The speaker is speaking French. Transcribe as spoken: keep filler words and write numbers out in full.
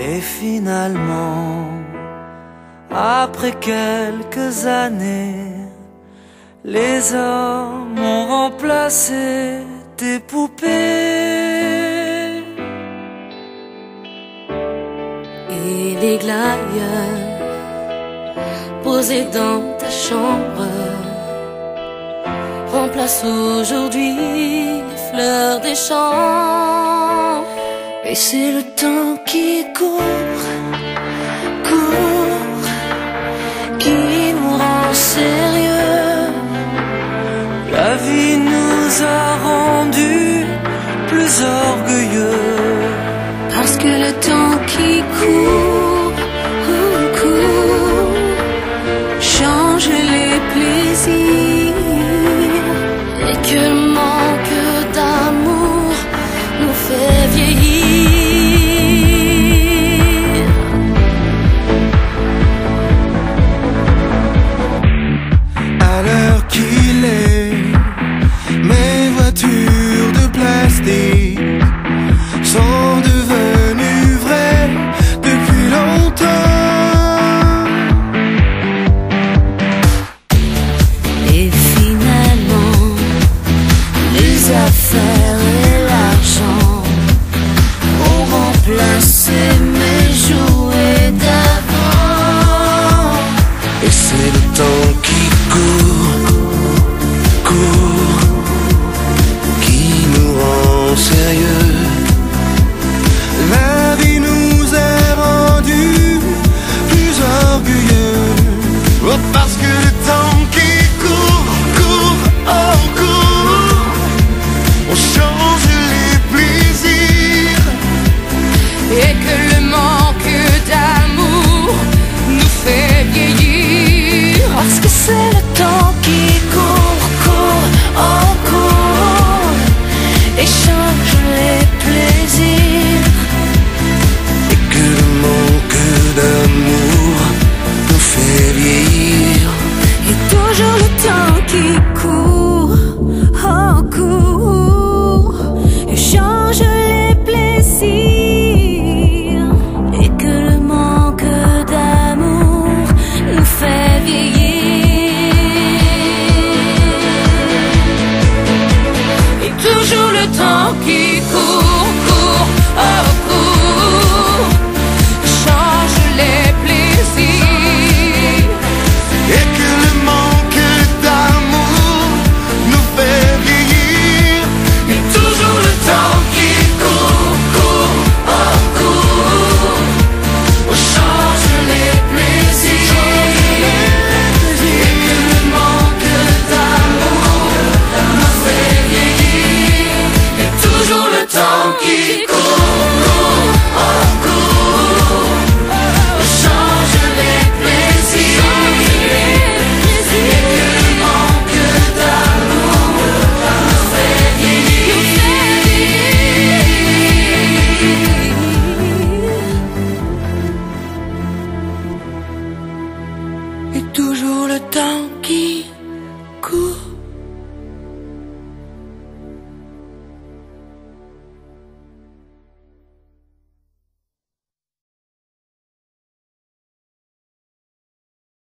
Et finalement, après quelques années, les hommes ont remplacé tes poupées. Et les glaïeuls posés dans ta chambre remplacent aujourd'hui les fleurs des champs. Et c'est le temps qui court, court, qui nous rend sérieux. La vie nous a rendus plus orgueilleux. Parce que le temps qui court, court, change les plaisirs. Et que le manque d'amour nous fait vieillir. À l'heure qu'il est, mes voitures de plastique sont devenues vraies depuis longtemps. Et finalement, les affaires et l'argent ont remplacé mes jouets d'avant. Et c'est le temps qui court, court, qui nous rend sérieux. La vie nous a rendus plus orgueilleux. Oh, parce que le temps qui court, court, oh court, on change les plaisirs. Et que le manque d'amour nous fait vieillir. Parce que c'est le temps qui court, court, oh court, et change les plaisirs. Et que le manque d'amour nous fait vieillir. Et toujours le temps qui court, oh court, et change les plaisirs. Et que le manque d'amour nous fait vieillir. Et toujours le temps qui court, court, oh court, change les plaisirs. Et que le manque d'amour nous fait vieillir. Et toujours le temps qui court, court, oh court, change les plaisirs. Et que le manque d'amour nous fait vieillir. Et toujours le temps qui court, court, oh court, change les plaisirs. Et que le manque d'amour nous fait vieillir. Et toujours le temps qui court.